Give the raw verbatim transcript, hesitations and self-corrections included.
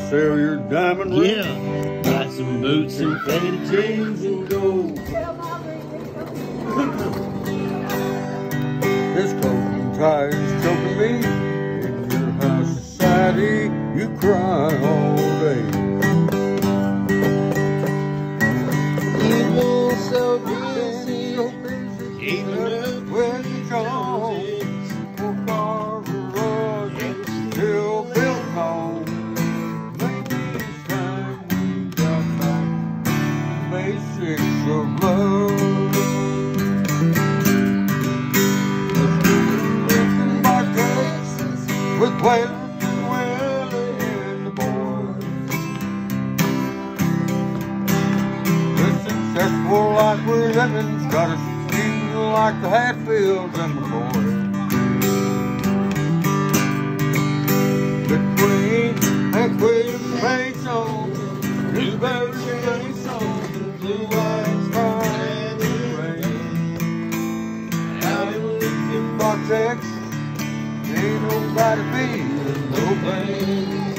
sell your diamond ring. Yeah, buy some boots and faded jeans and gold. This clothing tie is choking me. In your high society, you cry all day. You've been so busy, even up When you're gone, we'll carve a rug and still build home. Maybe it's time we got back to basics of love. With Waylon and Willie and the boys, the successful life we're living's got us feeling like the Hatfields and the boys. Between that Queen paint on, Blueberry face on, the blue lights fire and the rain. Out in Lincoln, Texas, ain't nobody feeling no pain.